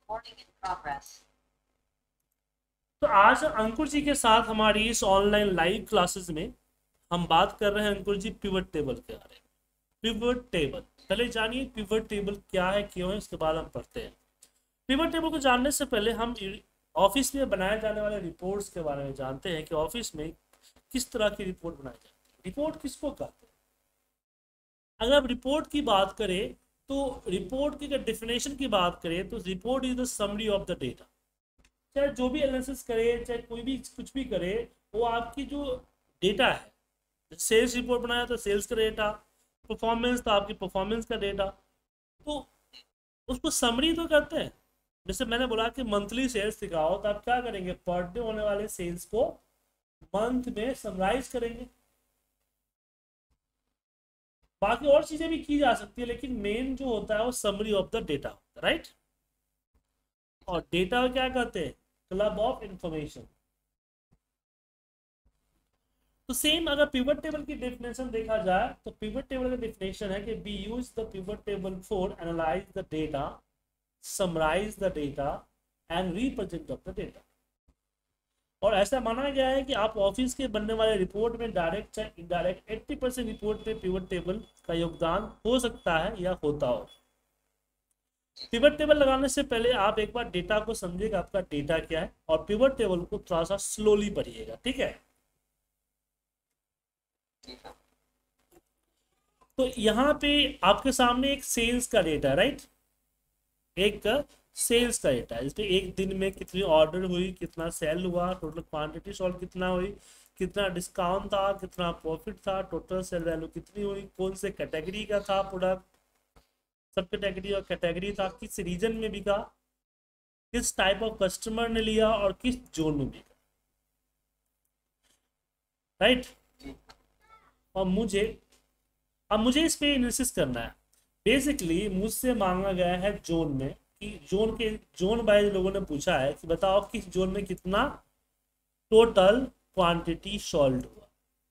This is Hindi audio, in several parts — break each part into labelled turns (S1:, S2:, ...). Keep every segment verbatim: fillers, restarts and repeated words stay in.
S1: तो आज अंकुर जी के साथ हमारी इस ऑनलाइन लाइव क्लासेस में हम बात कर रहे हैं अंकुर जी पिवट टेबल के बारे में। पिवट टेबल पहले जानिए पिवट टेबल क्या है, क्यों है, उसके बाद हम पढ़ते हैं। पिवट टेबल को जानने से पहले हम ऑफिस में बनाए जाने वाले रिपोर्ट्स के बारे में जानते हैं कि ऑफिस में किस तरह की रिपोर्ट बनाई जाती है। रिपोर्ट किसको कहते हैं? अगर आप रिपोर्ट की बात करें तो रिपोर्ट की अगर डेफिनेशन की बात करें तो report is the summary of the data. चाहे जो भी एनालिसिस करे, चाहे कोई भी कुछ भी करे, वो आपकी जो डेटा है, सेल्स रिपोर्ट बनाया तो सेल्स का डेटा, परफॉर्मेंस तो आपकी परफॉर्मेंस का डेटा, तो उसको समरी तो करते हैं। जैसे मैंने बोला कि मंथली सेल्स दिखाओ तो आप क्या करेंगे, पर डे होने वाले सेल्स को मंथ में समराइज करेंगे। बाकी और चीजें भी की जा सकती है, लेकिन मेन जो होता है वो समरी ऑफ द डेटा होता है, राइट। और डेटा क्या कहते हैं, क्लब ऑफ इंफॉर्मेशन। तो सेम अगर पिवट टेबल की डेफिनेशन देखा जाए तो पिवट टेबल का डेफिनेशन है कि we use the pivot table for analyse the data, summarise the data and represent of the data. और ऐसा माना गया है कि आप ऑफिस के बनने वाले रिपोर्ट में डायरेक्ट चाहे इनडायरेक्ट अस्सी परसेंट रिपोर्ट पे पिवट टेबल का योगदान हो सकता है या होता हो। पिवट टेबल लगाने से पहले आप एक बार डेटा को समझिएगा, आपका डेटा क्या है, और पिवट टेबल को थोड़ा सा स्लोली पढ़िएगा, ठीक है। तो यहाँ पे आपके सामने एक सेल्स का डेटा है, राइट। एक सेल्स का डेटा है जिसमें एक दिन में कितनी ऑर्डर हुई, कितना सेल हुआ, टोटल क्वांटिटी सोल्ड कितना हुई, कितना डिस्काउंट था, कितना प्रॉफिट था, टोटल सेल वैल्यू कितनी हुई, कौन से कैटेगरी का था प्रोडक्ट, सब कैटेगरी और कैटेगरी था, किस रीजन में बिका, किस टाइप ऑफ कस्टमर ने लिया और किस जोन में बिका, राइट। और मुझे अब मुझे इस पे एनालिसिस करना है। बेसिकली मुझसे मांगा गया है जोन में कि जोन के जोन वाइज लोगों ने पूछा है कि बताओ किस जोन में कितना टोटल क्वांटिटी सोल्ड हुआ,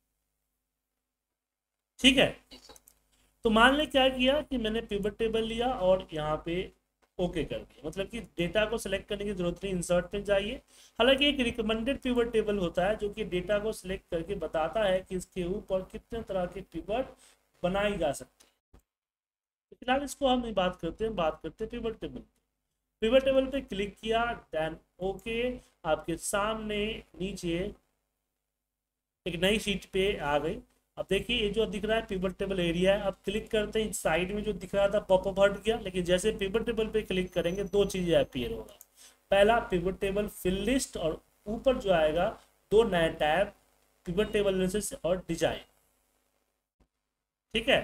S1: ठीक है। तो मान ले क्या किया कि मैंने पिवट टेबल लिया और यहाँ पे ओके कर दिया, मतलब कि डेटा को सिलेक्ट करने की जरूरत नहीं, इंसर्ट में जाइए। हालांकि एक रिकमेंडेड पिवट टेबल होता है जो कि डेटा को सिलेक्ट करके बताता है कि इसके ऊपर कितने तरह के पिवट बनाई जा सकती है। तो फिलहाल इसको हम बात करते हैं बात करते हैं पिवट टेबल। पिवट टेबल पे क्लिक किया, देन ओके, आपके सामने नीचे एक नई शीट पे आ गई। अब देखिए ये जो दिख रहा है पिवट टेबल एरिया है। अब क्लिक करते हैं, साइड में जो दिख रहा था पॉपअप हट गया, लेकिन जैसे पिवट टेबल पे क्लिक करेंगे दो चीजें अपीयर होगा। पहला पिवट टेबल फिल लिस्ट, और ऊपर जो आएगा दो नए टैब, पिवट टेबल एनालिसिस और डिजाइन, ठीक है।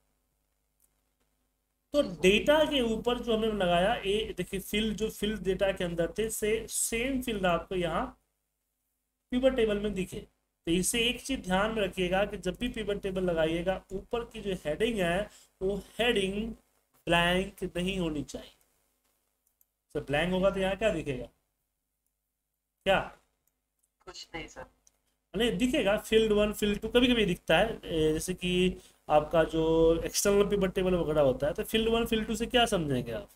S1: तो डेटा के ऊपर जो हमने लगाया ये देखिए फिल, जो फिल डेटा के अंदर थे से सेम फील्ड आपको यहाँ पिवट टेबल में दिखे। तो इसे एक चीज ध्यान में रखिएगा कि जब भी पिवट टेबल लगाइएगा ऊपर की जो हेडिंग है वो हेडिंग ब्लैंक नहीं होनी चाहिए। तो ब्लैंक होगा तो यहाँ क्या दिखेगा, क्या
S2: कुछ नहीं सर।
S1: नहीं दिखेगा, फील्ड वन फील्ड टू कभी कभी दिखता है। ए, जैसे कि आपका जो एक्सटर्नल पिवट टेबल वगैरह होता है तो फील्ड वन फील्ड टू से क्या समझेंगे आप,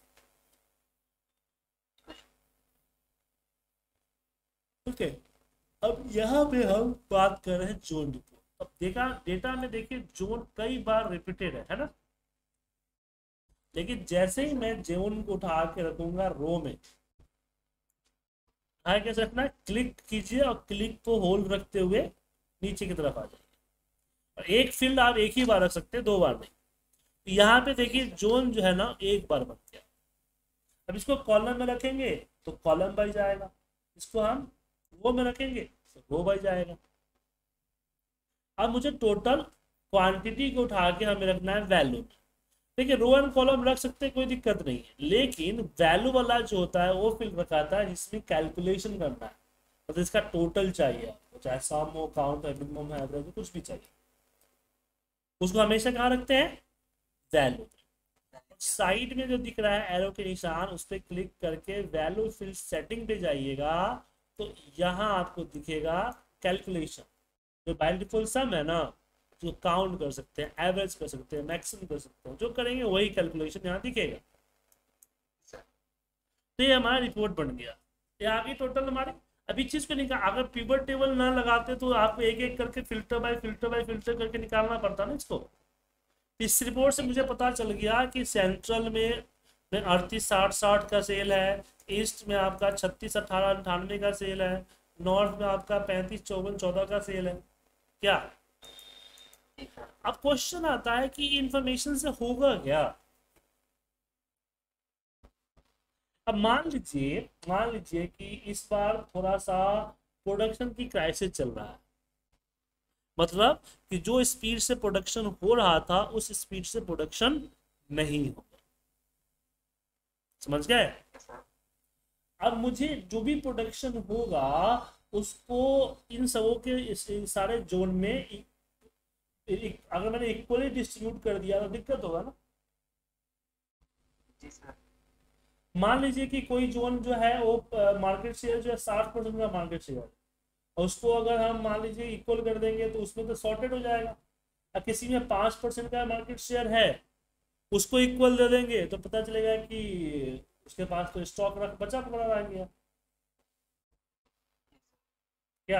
S1: ओके। अब यहाँ पे हम बात कर रहे हैं जोन रिपोर्ट। अब देखा डेटा में देखिए जोन कई बार रिपीटेड है है ना, लेकिन जैसे ही मैं जोन को उठा के रखूंगा रो में, आगे कैसे रखना है, क्लिक कीजिए और क्लिक को होल्ड रखते हुए नीचे की तरफ आ जाइए। और एक फील्ड आप एक ही बार रख सकते हैं, दो बार नहीं। तो यहाँ पे देखिए जोन जो है ना एक बार बन गया। अब इसको कॉलम में रखेंगे तो कॉलम बाई जाएगा, इसको हम रो में रखेंगे तो रो बाई जाएगा। अब मुझे टोटल क्वांटिटी को उठा के हमें रखना है वैल्यू। देखिए रो एंड कॉलम रख सकते हैं, कोई दिक्कत नहीं है, लेकिन वैल्यू वाला जो होता है वो फील्ड रखाता है जिसमें कैलकुलेशन करना है, मतलब इसका टोटल चाहिए आपको, चाहे सम हो, काउंट है, मिनिमम है, एवरेज कुछ भी चाहिए, उसको हमेशा कहाँ रखते हैं, वैल्यू। साइड में जो दिख रहा है एरो के निशान उस पर क्लिक करके वैल्यू फील्ड सेटिंग पे जाइएगा तो यहाँ आपको दिखेगा कैलकुलेशन। जो बाय डिफॉल्ट सम है ना, जो काउंट कर सकते हैं, एवरेज कर सकते हैं, मैक्सिमम कर सकते हैं, जो करेंगे वही कैलकुलेशन यहाँ दिखेगा। तो ये हमारा रिपोर्ट बन गया। ये आ गई टोटल हमारे। अभी चीज को निकाल, अगर पिवट टेबल ना लगाते तो आपको एक एक करके filter by filter by filter करके निकालना पड़ता ना इसको। इस रिपोर्ट से मुझे पता चल गया कि सेंट्रल में में अड़तीस साठ साठ का सेल है, ईस्ट में आपका छत्तीस अट्ठारह अंठानवे का सेल है, नॉर्थ में आपका पैंतीस चौवन चौदह का सेल है। क्या अब क्वेश्चन आता है कि इंफॉर्मेशन से होगा क्या? अब मान लीजिए मान लीजिए कि इस बार थोड़ा सा प्रोडक्शन की क्राइसिस चल रहा है, मतलब कि जो स्पीड से प्रोडक्शन हो रहा था उस स्पीड से प्रोडक्शन नहीं होगा। समझ गए? अब मुझे जो भी प्रोडक्शन होगा उसको इन सबों के इस, इन सारे जोन में इ, इ, अगर मैंने इक्वली डिस्ट्रीब्यूट कर दिया तो दिक्कत होगा ना।
S2: जी सर।
S1: मान लीजिए कि कोई जोन जो है वो मार्केट शेयर जो है साठ परसेंट का मार्केट शेयर है, और उसको अगर हम मान लीजिए इक्वल कर देंगे तो उसमें तो सॉर्टेड हो जाएगा। और किसी में पाँच परसेंट का मार्केट शेयर है, उसको इक्वल दे देंगे तो पता चलेगा कि उसके पास तो स्टॉक रख बचा पड़ा रह गया। क्या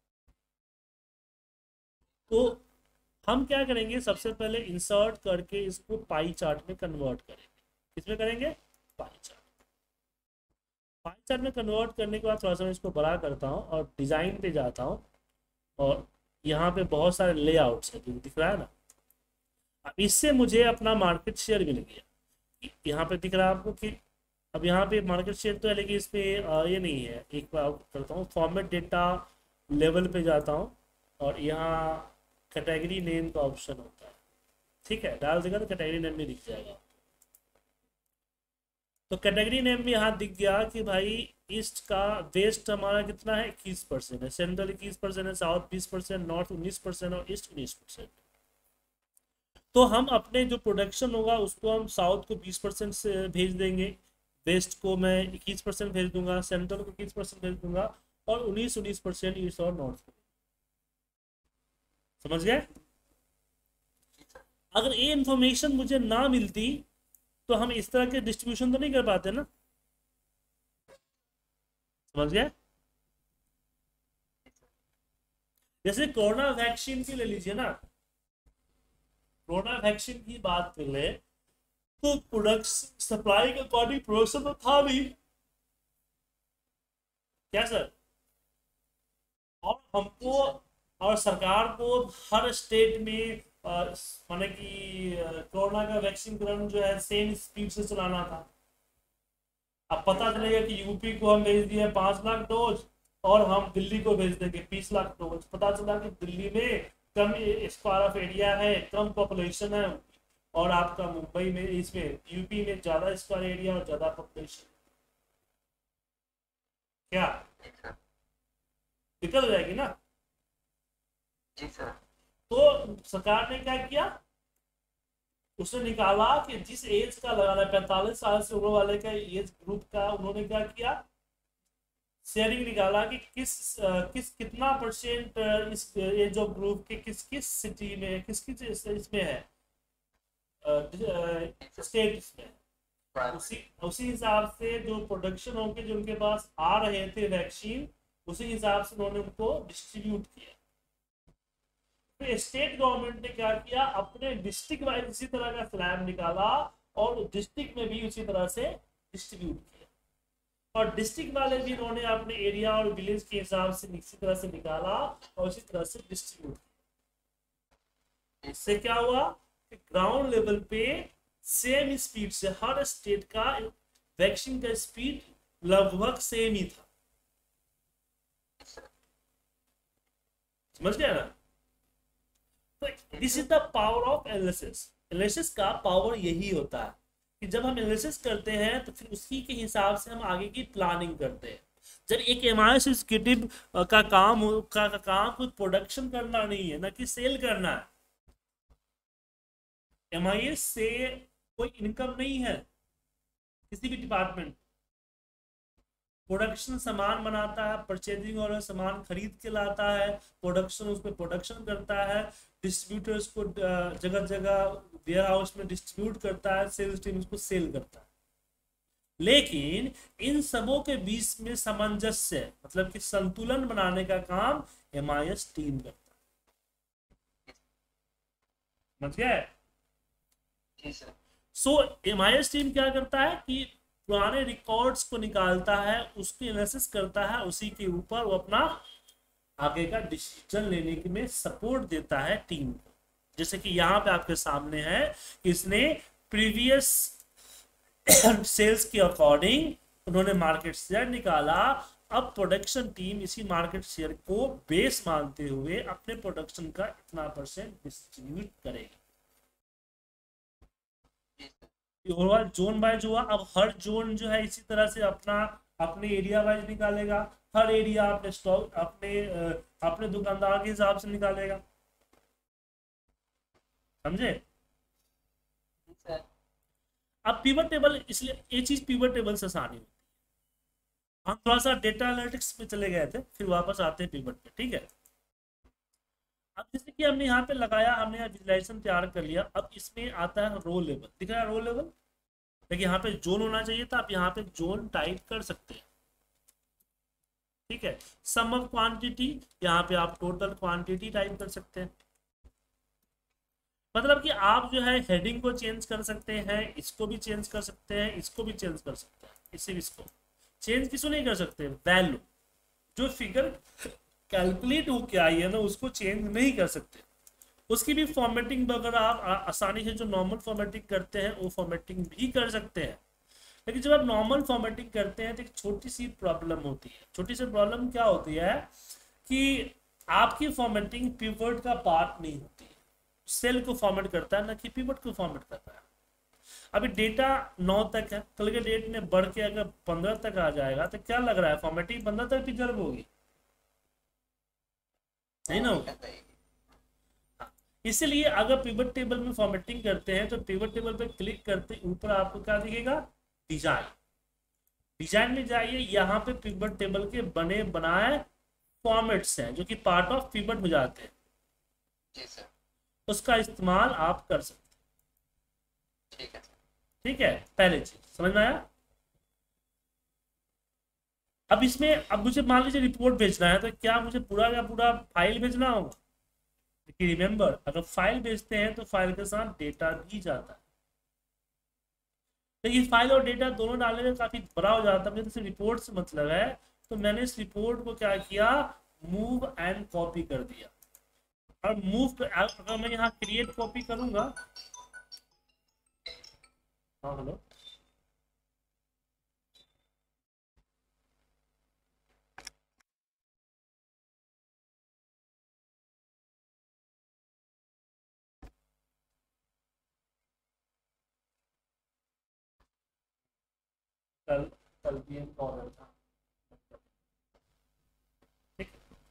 S1: तो हम क्या करेंगे, सबसे पहले इंसर्ट करके इसको पाई चार्ट में कन्वर्ट करेंगे। किसमें करेंगे? Pie chart. पाई चार्ट में कन्वर्ट करने के बाद थोड़ा सा मैं इसको बड़ा करता हूँ और डिजाइन पे जाता हूँ, और यहाँ पे बहुत सारे लेआउट्स है जो दिख रहा है ना। अब इससे मुझे अपना मार्केट शेयर मिल गया। यहाँ पे दिख रहा है आपको कि अब यहाँ पे मार्केट शेयर तो है, लेकिन इसमें ये नहीं है। एक बार करता हूँ, फॉर्मेट डेटा लेवल पे जाता हूँ, और यहाँ कैटेगरी नेम का ऑप्शन होता है। ठीक है, डाल देगा तो कैटेगरी नेम में दिख जाएगा। तो कैटेगरी नेम में यहाँ दिख गया कि भाई ईस्ट का वेस्ट हमारा कितना है, इक्कीस परसेंट है, सेंट्रल इक्कीस परसेंट है, साउथ बीस परसेंट, नॉर्थ उन्नीस परसेंट और ईस्ट उन्नीस परसेंट। तो हम अपने जो प्रोडक्शन होगा उसको हम साउथ को बीस परसेंट से भेज देंगे, वेस्ट को मैं इक्कीस परसेंट भेज दूंगा, सेंट्रल को इक्कीस परसेंट भेज दूंगा, और उन्नीस उन्नीस परसेंट ईस्ट और नॉर्थ को। समझ गए? अगर ये इंफॉर्मेशन मुझे ना मिलती तो हम इस तरह के डिस्ट्रीब्यूशन तो नहीं कर पाते ना। समझ गए? जैसे कोरोना वैक्सीन की ले लीजिए ना, कोरोना वैक्सीन की बात कर ले तो प्रोडक्शन सप्लाई के अकॉर्डिंग प्रोडक्शन तो था भी। क्या सर? और हमको और सरकार को हर स्टेट में माने कि कोरोना का वैक्सीन करण जो है सेम स्पीड से चलाना था। अब पता चलेगा कि यूपी को हम भेज दिए पांच लाख डोज और हम दिल्ली को भेज देंगे बीस लाख डोज। पता चला कि दिल्ली में कम स्क्वायर ऑफ एरिया है, कम पॉपुलेशन है, और आपका मुंबई में इसमें यूपी में ज्यादा स्क्वायर एरिया और ज्यादा पॉपुलेशन। क्या दिक्कत हो जाएगी ना?
S2: जी सर।
S1: तो सरकार ने क्या किया, उसने निकाला कि जिस एज का लगाना है पैंतालीस साल से उम्र वाले का एज ग्रुप का, उन्होंने क्या किया, शेयरिंग निकाला कि किस किस कितना परसेंट इस एज ऑफ ग्रुप के किस किस सिटी में किस किस इसमें है, स्टेट में। उसी उसी हिसाब से जो प्रोडक्शन होंगे जो उनके पास आ रहे थे वैक्सीन, उसी हिसाब से उन्होंने उनको डिस्ट्रीब्यूट किया। तो स्टेट गवर्नमेंट ने क्या किया, अपने डिस्ट्रिक्ट वाइज इसी तरह का स्लैब निकाला और डिस्ट्रिक्ट में भी उसी तरह से डिस्ट्रीब्यूट किया, और डिस्ट्रिक्ट वाले भी उन्होंने अपने एरिया और विलेज के हिसाब से इसी तरह से निकाला और उसी तरह से डिस्ट्रीब्यूट किया। इससे क्या हुआ कि ग्राउंड लेवल पे सेम स्पीड से हर स्टेट का वैक्सीन का स्पीड लगभग सेम ही था। समझ गया ना? This is the power of analysis. Analysis का पावर यही होता है कि जब हम एनालिसिस करते हैं तो फिर उसी के हिसाब से हम आगे की प्लानिंग करते हैं। जब एक एमआईएस एग्जीक्यूटिव का काम हो का, का काम कुछ प्रोडक्शन करना नहीं है, ना कि सेल करना है। एमआईएस से कोई इनकम नहीं है किसी भी डिपार्टमेंट। प्रोडक्शन सामान बनाता है, परचेजिंग और सामान खरीद के लाता है, प्रोडक्शन उस पर प्रोडक्शन करता है, डिस्ट्रीब्यूटर्स को जगह जगह वेयर हाउस में डिस्ट्रीब्यूट करता है, सेल्स टीम उसको सेल करता है। लेकिन इन सबों के बीच में सामंजस्य मतलब कि संतुलन बनाने का काम एम आई एस टीम करता है। समझ गए?
S2: जी sir.
S1: So M I S team क्या करता है कि पुराने रिकॉर्ड्स को निकालता है, उसकी एनालिसिस करता है, उसी के ऊपर वो अपना आगे का डिसीजन लेने के में सपोर्ट देता है टीम को। जैसे कि यहाँ पे आपके सामने है, इसने प्रीवियस सेल्स के अकॉर्डिंग उन्होंने मार्केट शेयर निकाला। अब प्रोडक्शन टीम इसी मार्केट शेयर को बेस मानते हुए अपने प्रोडक्शन का इतना परसेंट डिस्ट्रीब्यूट करेगी। ओवरऑल जोन वाइज हुआ। अब हर जोन जो है इसी तरह से अपना अपने एरिया वाइज निकालेगा। हर एरिया अपने स्टॉक अपने अपने दुकानदार के हिसाब से निकालेगा। समझे? अब पिवट टेबल, इसलिए ये चीज पिवट टेबल से आसानी होती है। हम थोड़ा सा डेटा एनालिटिक्स पे चले गए थे, फिर वापस आते हैं पिवट पे। ठीक है, अब जैसे कि हमने यहाँ पे लगाया, हमने यहाँ विजुलाइजेशन तैयार कर लिया। अब इसमें आता है रो लेवल, दिख रहा है रो लेवल। देखिए यहाँ पे जोन होना चाहिए था, आप यहाँ पे जोन टाइप कर सकते हैं। ठीक है, सम ऑफ क्वांटिटी, यहाँ पे आप टोटल क्वांटिटी टाइप कर सकते हैं। मतलब कि आप जो है हेडिंग को चेंज कर सकते हैं, इसको भी चेंज कर सकते हैं, इसको भी चेंज कर सकते हैं। इसे इसको चेंज किसको नहीं कर सकते? वैल्यू जो फिगर कैलकुलेट होके आई है ना, उसको चेंज नहीं कर सकते। उसकी भी फॉर्मेटिंग वगैरह आप आसानी से जो नॉर्मल फॉर्मेटिंग करते हैं वो फॉर्मेटिंग भी कर सकते हैं। लेकिन जब आप नॉर्मल फॉर्मेटिंग करते हैं तो एक छोटी सी प्रॉब्लम होती है। छोटी सी प्रॉब्लम क्या होती है कि आपकी फॉर्मेटिंग पिवट का पार्ट नहीं होती है। सेल को फॉर्मेट करता है ना कि पिवट को फॉर्मेट करता है। अभी डेटा नौ तक है, कल के डेट में बढ़ के अगर पंद्रह तक आ जाएगा तो क्या लग रहा है फॉर्मेटिंग पंद्रह तक प्रिजर्व होगी? नहीं ना होगी। इसलिए अगर पिवट टेबल में फॉर्मेटिंग करते हैं तो पिवट टेबल पे क्लिक करते ऊपर आपको क्या दिखेगा? डिजाइन। डिजाइन में जाइए, यहाँ पे पिवट टेबल के बने बनाए फॉर्मेट्स हैं जो कि पार्ट ऑफ पिवट में जाते हैं।
S2: जी सर।
S1: उसका इस्तेमाल आप कर सकते हैं।
S2: ठीक है।
S1: ठीक है, पहले चीज समझ में आया। अब इसमें अब मुझे मान लीजिए रिपोर्ट भेजना है तो क्या मुझे पूरा का पूरा फाइल भेजना होगा? देखिए रिमेंबर, अगर फाइल भेजते हैं तो फाइल के साथ डेटा भी जाता है। लेकिन फाइल और डेटा दोनों डालने में काफी बड़ा हो जाता है। मुझे तो सिर्फ रिपोर्ट से मतलब है, तो मैंने इस रिपोर्ट को क्या किया? मूव एंड कॉपी कर दिया। और मूव अगर मैं यहाँ क्रिएट कॉपी करूंगा, हाँ हेलो, कल कल भी एक ऑर्डर था। ठीक,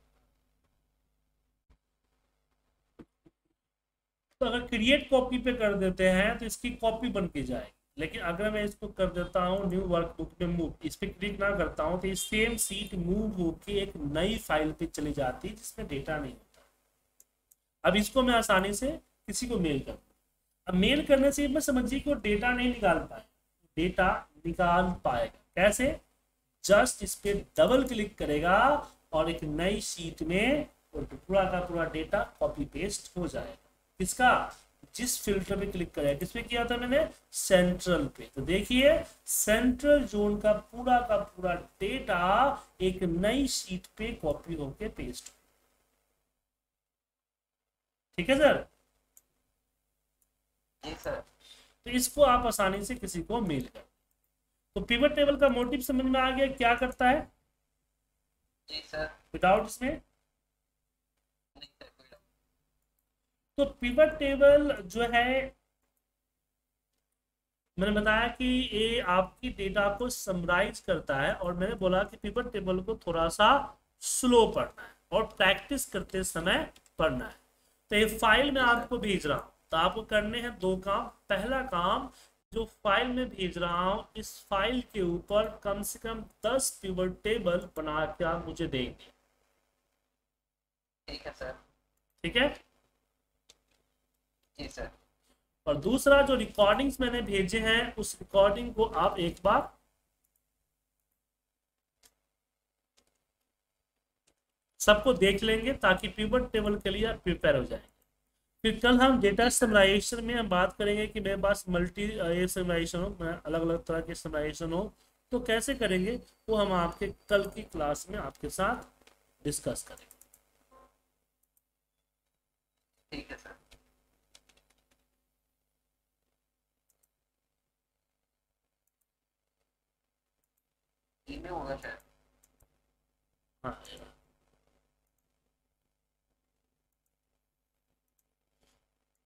S1: तो अगर क्रिएट कॉपी पे कर देते हैं तो इसकी कॉपी बन के जाएगी। लेकिन अगर मैं इसको कर देता हूँ न्यू वर्कबुक में मूव, इस पर क्लिक ना करता हूँ तो ये सेम सीट मूव होके एक नई फाइल पे चली जाती है जिसमें डेटा नहीं होता। अब इसको मैं आसानी से किसी को मेल कर, अब मेल करने से मैं समझिए कि वो डेटा नहीं निकाल पाए, डेटा निकाल पाएगा कैसे? जस्ट इस पे डबल क्लिक करेगा और एक नई शीट में पूरा का पूरा डेटा कॉपी पेस्ट हो जाएगा। किसका? जिस फिल्टर पे क्लिक करेगा। किस पे किया था मैंने? सेंट्रल पे। तो देखिए सेंट्रल जोन का पूरा का पूरा डेटा एक नई शीट पे कॉपी होके पेस्ट। ठीक है सर?
S2: जी सर।
S1: तो इसको आप आसानी से किसी को मेल कर। तो पिवट टेबल का मोटिव समझ में आ गया क्या करता है?
S2: जी सर।
S1: विदाउट इसमें
S2: नहीं सर, कोई डाउट।
S1: तो पिवट टेबल जो है मैंने बताया कि ये आपकी डेटा को समराइज करता है, और मैंने बोला कि पिवट टेबल को थोड़ा सा स्लो पढ़ना है और प्रैक्टिस करते समय पढ़ना है। तो ये फाइल में आपको भेज रहा हूँ, तो आपको करने हैं दो काम। पहला काम, जो फाइल में भेज रहा हूँ इस फाइल के ऊपर कम से कम दस पिवट टेबल बना के आप मुझे देंगे।
S2: ठीक है सर।
S1: ठीक है?
S2: जी सर।
S1: और दूसरा, जो रिकॉर्डिंग्स मैंने भेजे हैं उस रिकॉर्डिंग को आप एक बार सबको देख लेंगे ताकि पिवट टेबल के लिए आप प्रिपेयर हो जाएंगे। फिर कल हम डेटा समराइजेशन में हम बात करेंगे कि मेरे पास मल्टी ये समराइजेशन हो, अलग अलग तरह के समराइजेशन हो, तो कैसे करेंगे वो हम आपके कल की क्लास में आपके साथ डिस्कस करेंगे।
S2: ठीक है सर। ईमेल होगा शायद।
S1: हाँ